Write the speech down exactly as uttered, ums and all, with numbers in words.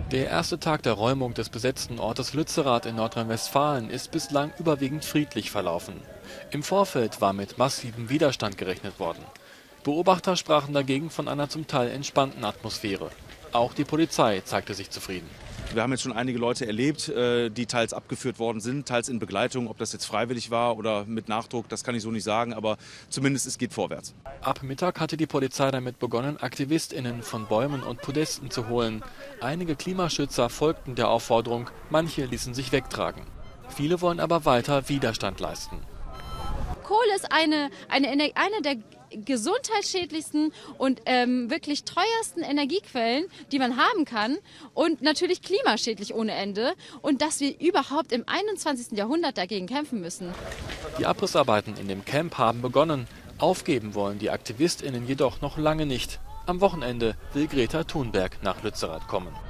Der erste Tag der Räumung des besetzten Ortes Lützerath in Nordrhein-Westfalen ist bislang überwiegend friedlich verlaufen. Im Vorfeld war mit massivem Widerstand gerechnet worden. Beobachter sprachen dagegen von einer zum Teil entspannten Atmosphäre. Auch die Polizei zeigte sich zufrieden. Wir haben jetzt schon einige Leute erlebt, die teils abgeführt worden sind, teils in Begleitung. Ob das jetzt freiwillig war oder mit Nachdruck, das kann ich so nicht sagen, aber zumindest es geht vorwärts. Ab Mittag hatte die Polizei damit begonnen, AktivistInnen von Bäumen und Podesten zu holen. Einige Klimaschützer folgten der Aufforderung, manche ließen sich wegtragen. Viele wollen aber weiter Widerstand leisten. Kohle ist eine, eine, eine der gesundheitsschädlichsten und ähm, wirklich teuersten Energiequellen, die man haben kann, und natürlich klimaschädlich ohne Ende, und dass wir überhaupt im einundzwanzigsten Jahrhundert dagegen kämpfen müssen. Die Abrissarbeiten in dem Camp haben begonnen. Aufgeben wollen die AktivistInnen jedoch noch lange nicht. Am Wochenende will Greta Thunberg nach Lützerath kommen.